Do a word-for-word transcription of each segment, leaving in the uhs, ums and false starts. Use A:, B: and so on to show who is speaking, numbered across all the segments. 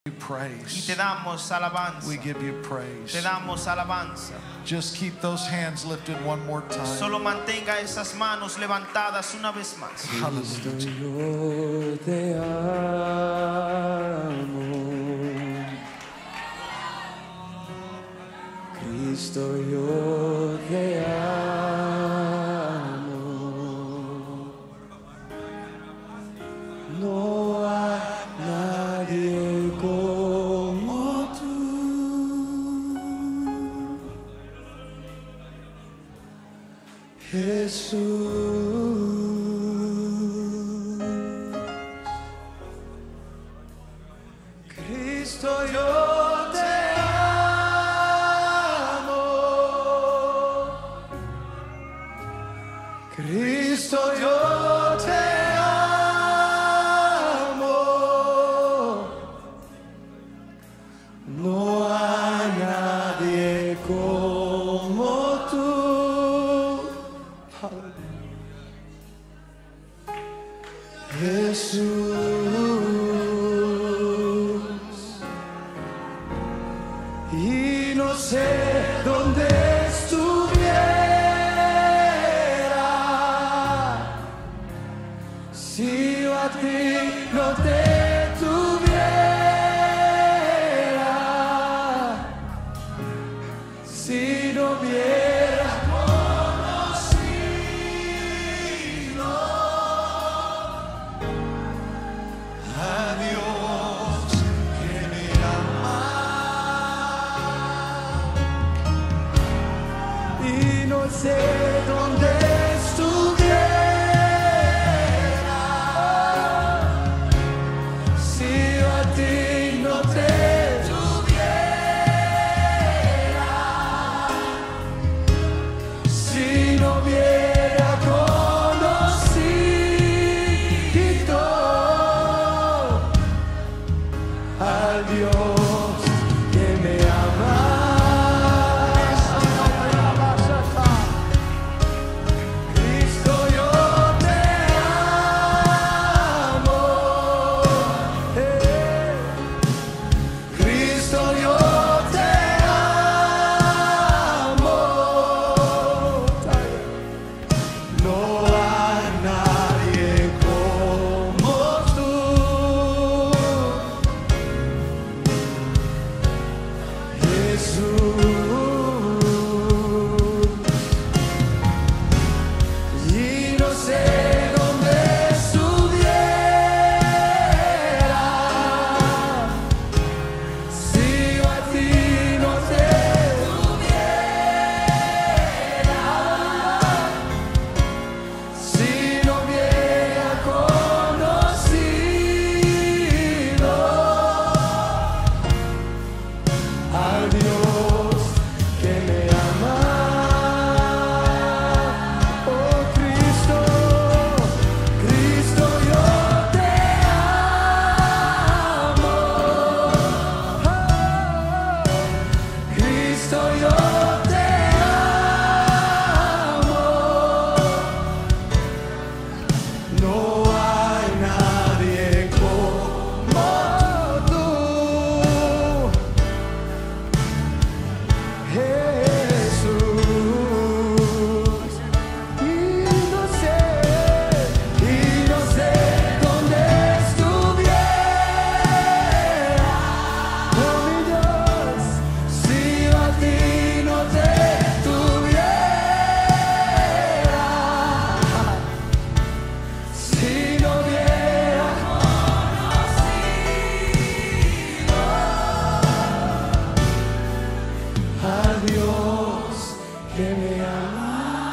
A: praise.
B: Y te damos alabanza.
A: We give you praise.
B: Te damos alabanza.
A: Just keep those hands lifted one more time.
B: Solo mantenga esas manos levantadas una vez más.
A: Hallelujah.
C: Yo te amo, Cristo, yo te amo. No hay nadie como tú, Jesús. Cristo, yo te amo. Cristo, yo te amo. No hay nadie como tú. Jesús, y no sé dónde estuviera si yo a ti no te tuviera, si no hubiera conocido a Dios que me ama. Y no sé dónde estuviera si yo a ti no te tuviera, si no hubiera conocido al Dios que me ama. Cristo, yo te amo. Eh. Cristo, yo te amo. No hay nadie como tú, Jesús. Y no sé dónde estuviera si yo a ti no te tuviera, si no hubiera conocido al Dios que me ama. Oh Cristo, Cristo, yo te amo. Oh, Cristo, yo te amo. No hay nadie como tú, Jesús. Y no sé, y no sé dónde estuviera, oh mi Dios, si yo a ti no te tuviera, si no hubiera conocido al Dios que me ama.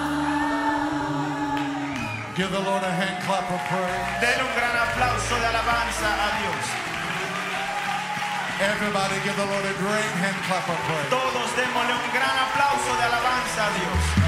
A: Give the Lord a hand clap of praise.
B: Den un gran aplauso de alabanza a Dios.
A: Everybody give the Lord a great hand clap of praise.
B: Todos démosle un gran aplauso de alabanza a Dios.